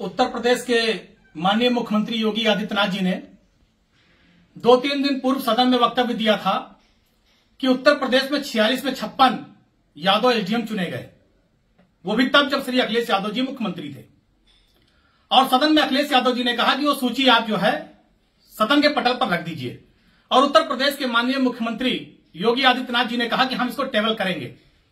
उत्तर प्रदेश के माननीय मुख्यमंत्री योगी आदित्यनाथ जी ने 2-3 दिन पूर्व सदन में वक्तव्य दिया था कि उत्तर प्रदेश में 46 में 56 यादव एसडीएम चुने गए, वो भी तब जब श्री अखिलेश यादव जी मुख्यमंत्री थे। और सदन में अखिलेश यादव जी ने कहा कि वो सूची आप जो है सदन के पटल पर रख दीजिए। और उत्तर प्रदेश के माननीय मुख्यमंत्री योगी आदित्यनाथ जी ने कहा कि हम इसको टेबल करेंगे।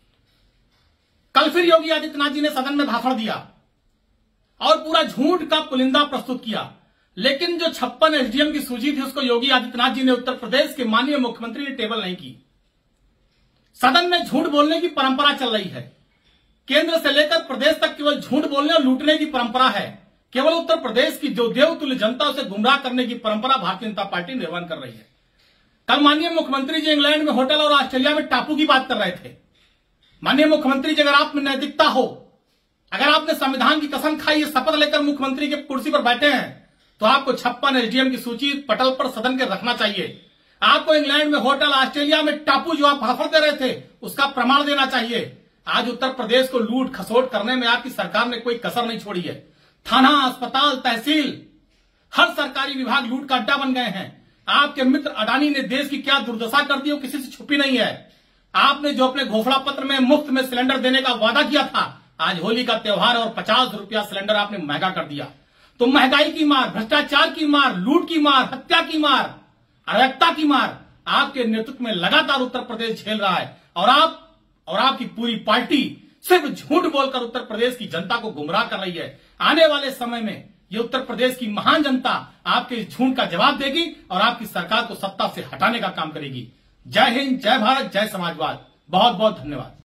कल फिर योगी आदित्यनाथ जी ने सदन में भाषण दिया और पूरा झूठ का पुलिंदा प्रस्तुत किया, लेकिन जो 56 एसडीएम की सूची थी उसको योगी आदित्यनाथ जी ने उत्तर प्रदेश के माननीय मुख्यमंत्री ने टेबल नहीं की। सदन में झूठ बोलने की परंपरा चल रही है। केंद्र से लेकर प्रदेश तक केवल झूठ बोलने और लूटने की परंपरा है। केवल उत्तर प्रदेश की जो देवतुल्य जनता उसे गुमराह करने की परंपरा भारतीय जनता पार्टी निर्वहन कर रही है। कल माननीय मुख्यमंत्री जी इंग्लैंड में होटल और ऑस्ट्रेलिया में टापू की बात कर रहे थे। माननीय मुख्यमंत्री जी, अगर आप में नैतिकता हो, अगर आपने संविधान की कसम खाई, शपथ लेकर मुख्यमंत्री के कुर्सी पर बैठे हैं, तो आपको 56 एसडीएम की सूची पटल पर सदन के रखना चाहिए। आपको इंग्लैंड में होटल, ऑस्ट्रेलिया में टापू जो आप भाषण दे रहे थे उसका प्रमाण देना चाहिए। आज उत्तर प्रदेश को लूट खसोट करने में आपकी सरकार ने कोई कसर नहीं छोड़ी है। थाना, अस्पताल, तहसील, हर सरकारी विभाग लूट का अड्डा बन गए हैं। आपके मित्र अडानी ने देश की क्या दुर्दशा कर दी वो किसी से छुपी नहीं है। आपने जो अपने घोषणा पत्र में मुफ्त में सिलेंडर देने का वादा किया था, आज होली का त्योहार और 50 रुपया सिलेंडर आपने महंगा कर दिया। तो महंगाई की मार, भ्रष्टाचार की मार, लूट की मार, हत्या की मार, अराजकता की मार आपके नेतृत्व में लगातार उत्तर प्रदेश झेल रहा है। और आपकी पूरी पार्टी सिर्फ झूठ बोलकर उत्तर प्रदेश की जनता को गुमराह कर रही है। आने वाले समय में ये उत्तर प्रदेश की महान जनता आपके इस झूठ का जवाब देगी और आपकी सरकार को सत्ता से हटाने का काम करेगी। जय हिंद, जय भारत, जय समाजवाद। बहुत बहुत धन्यवाद।